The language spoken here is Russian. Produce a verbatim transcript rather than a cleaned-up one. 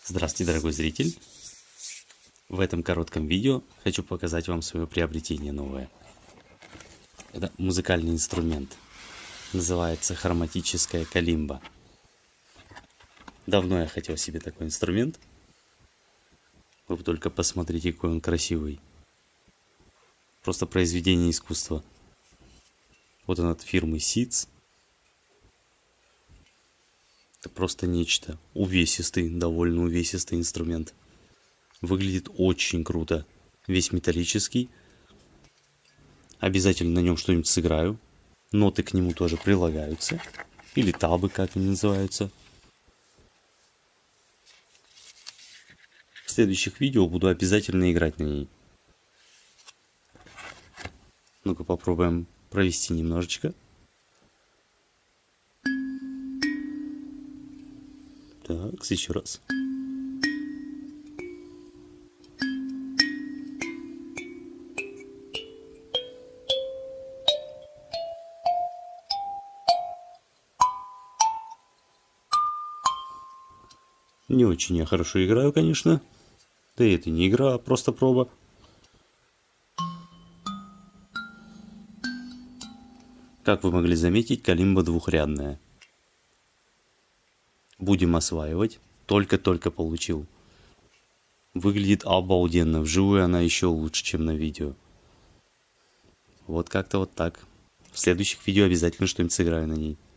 Здравствуйте, дорогой зритель! В этом коротком видео хочу показать вам свое приобретение новое. Это музыкальный инструмент. Называется хроматическая калимба. Давно я хотел себе такой инструмент. Вы только посмотрите, какой он красивый. Просто произведение искусства. Вот он от фирмы Ситц. Это просто нечто. Увесистый, довольно увесистый инструмент. Выглядит очень круто. Весь металлический. Обязательно на нем что-нибудь сыграю. Ноты к нему тоже прилагаются. Или табы, как они называются. В следующих видео буду обязательно играть на ней. Ну-ка попробуем провести немножечко. Так, еще раз. Не очень я хорошо играю, конечно. Да и это не игра, а просто проба. Как вы могли заметить, калимба двухрядная. Будем осваивать. Только-только получил. Выглядит обалденно. Вживую она еще лучше, чем на видео. Вот как-то вот так. В следующих видео обязательно что-нибудь сыграю на ней.